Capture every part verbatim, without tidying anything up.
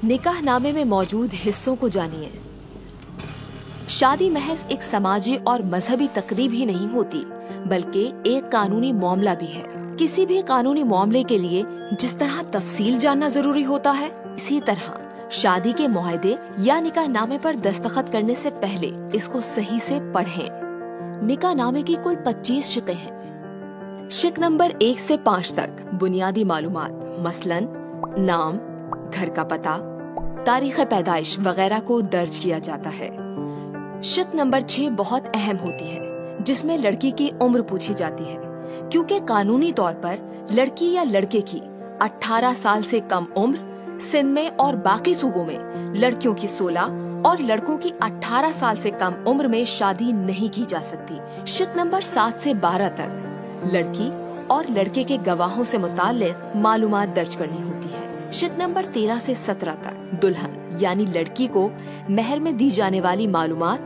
निकाह नामे में मौजूद हिस्सों को जानिए। शादी महज एक समाजी और मजहबी तकरीब ही नहीं होती, बल्कि एक कानूनी मामला भी है। किसी भी कानूनी मामले के लिए जिस तरह तफसील जानना जरूरी होता है, इसी तरह शादी के मुआहदे या निकाह नामे पर दस्तखत करने से पहले इसको सही से पढ़ें। निकाह नामे की कुल पच्चीस शिकें हैं। शिक नंबर एक से पाँच तक बुनियादी मालूमात, मसलन नाम, घर का पता, तारीख पैदाइश वगैरह को दर्ज किया जाता है। शिक नंबर छह बहुत अहम होती है, जिसमें लड़की की उम्र पूछी जाती है, क्योंकि कानूनी तौर पर लड़की या लड़के की अठारह साल से कम उम्र सिंध में और बाकी सूबों में लड़कियों की सोलह और लड़कों की अठारह साल से कम उम्र में शादी नहीं की जा सकती। शिक नंबर सात से बारह तक लड़की और लड़के के गवाहों से मुताल्लिक मालूमात दर्ज करनी होती है। शिक नंबर तेरह से सत्रह तक दुल्हन यानी लड़की को महर में दी जाने वाली मालूमात,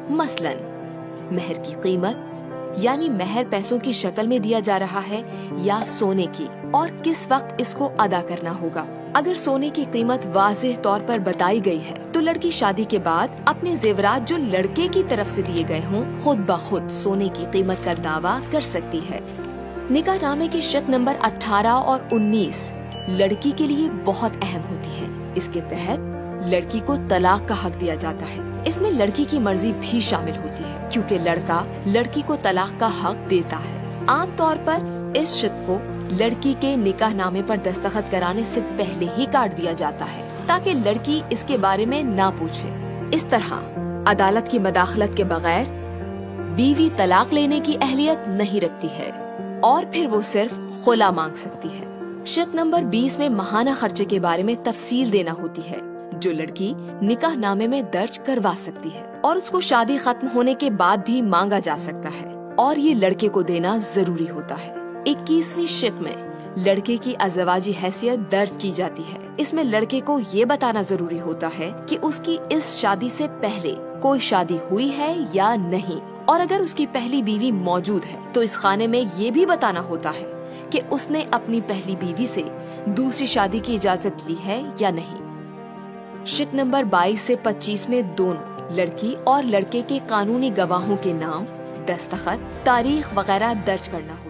मसलन महर की कीमत यानी महर पैसों की शक्ल में दिया जा रहा है या सोने की, और किस वक्त इसको अदा करना होगा। अगर सोने की कीमत वाज़ेह तौर पर बताई गई है तो लड़की शादी के बाद अपने जेवरात जो लड़के की तरफ से दिए गए हों खुद ब खुद सोने की कीमत का दावा कर सकती है। निकाह नामे के शिक नंबर अठारह और उन्नीस लड़की के लिए बहुत अहम होती है। इसके तहत लड़की को तलाक का हक दिया जाता है। इसमें लड़की की मर्जी भी शामिल होती है, क्योंकि लड़का लड़की को तलाक का हक देता है। आम तौर पर इस शिक को लड़की के निकाह नामे पर दस्तखत कराने से पहले ही काट दिया जाता है, ताकि लड़की इसके बारे में ना पूछे। इस तरह अदालत की मदाखलत के बगैर बीवी तलाक लेने की अहलियत नहीं रखती है और फिर वो सिर्फ खुला मांग सकती है। शिक नंबर बीस में माहाना खर्चे के बारे में तफसील देना होती है, जो लड़की निकाह नामे में दर्ज करवा सकती है और उसको शादी खत्म होने के बाद भी मांगा जा सकता है, और ये लड़के को देना जरूरी होता है। इक्कीसवीं शिक में लड़के की अज़वाजी हैसियत दर्ज की जाती है। इसमें लड़के को ये बताना जरूरी होता है कि उसकी इस शादी से पहले कोई शादी हुई है या नहीं, और अगर उसकी पहली बीवी मौजूद है तो इस खाने में ये भी बताना होता है कि उसने अपनी पहली बीवी से दूसरी शादी की इजाजत ली है या नहीं। शिक नंबर बाईस से पच्चीस में दोनों लड़की और लड़के के कानूनी गवाहों के नाम, दस्तखत, तारीख वगैरह दर्ज करना हो।